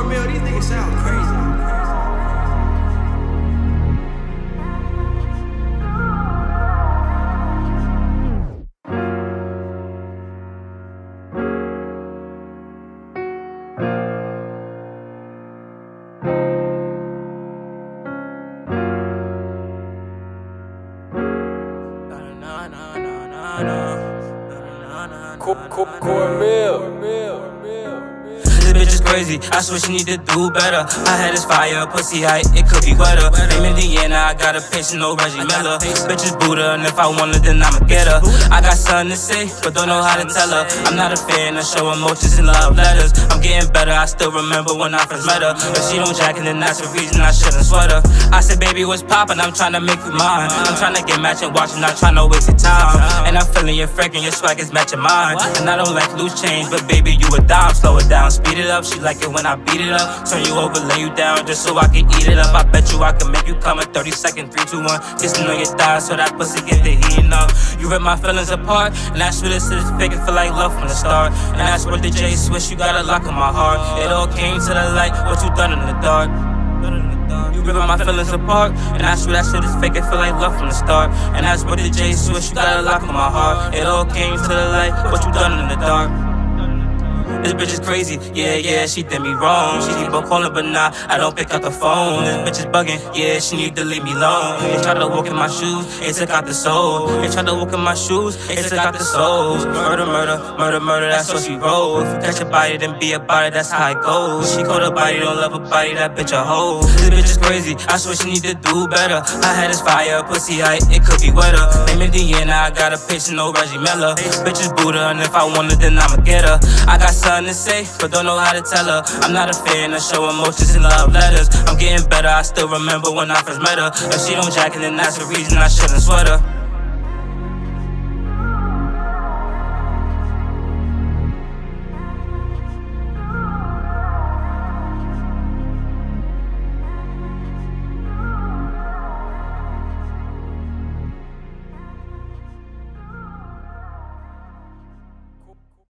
Cornmeal, these niggas sound crazy. Cornmeal. This bitch is crazy, I swear she need to do better. I had this fire, pussy height, it could be wetter. I'm Indiana, I got a patient, no Reggie Miller. Bitch is Buddha, and if I want her, then I'ma get her. I got something to say, but don't know how to tell her. I'm not a fan of show emotions and love letters. I'm getting better, I still remember when I first met her. If she don't jack it, then that's the reason I shouldn't sweat her. I said, baby, what's poppin'? I'm tryna make you mine. I'm tryna get matching watching, not tryna waste your time. And I'm feeling your freak and your swag is matching mine. And I don't like loose change, but baby, you a dime. Slow it down, speed it up. She like it when I beat it up. Turn you over, lay you down, just so I can eat it up. I bet you I can make you come in 30 seconds, 3, 2, 1. Kissing on your thighs so that pussy get the heating up. You rip my feelings apart, and that's what this is. Fake it feel like love from the start. And that's what the J switch, you got a lock on my heart. It all came to the light, what you done in the dark. You ripping my feelings apart, and that's what that shit is. Fake it feel like love from the start. And that's what the J switch, you got a lock on my heart. It all came to the light, what you done in the dark. This bitch is crazy, yeah, she did me wrong. She keep on calling, but nah, I don't pick up the phone. This bitch is bugging, yeah, she need to leave me alone. They try to walk in my shoes, it took out the soul. They try to walk in my shoes, it took out the soul. Murder, murder, murder, murder, that's what she roll. If you catch a body, then be a body, that's how it goes. She called a body, don't love a body, that bitch a hoe. This bitch is crazy, I swear she need to do better. I had this fire, pussy height, it could be wetter. I'm Indiana, I got a patient, no Reggie Miller. Bitch is Buddha, and if I want her, then I'ma get her. I got something to say, but don't know how to tell her. I'm not a fan of show emotions and love letters. I'm getting better, I still remember when I first met her. If she don't jack it, then that's the reason I shouldn't sweat her.